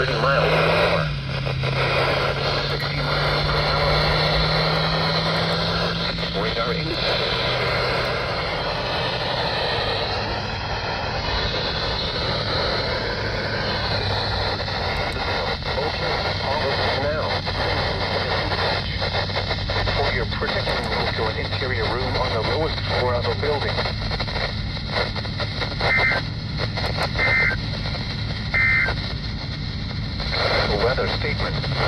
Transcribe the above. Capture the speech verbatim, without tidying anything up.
thirty miles per hour. sixty miles per hour. Radar indicator. For your protection, move to an interior room on the lowest floor of a building. Weather statement.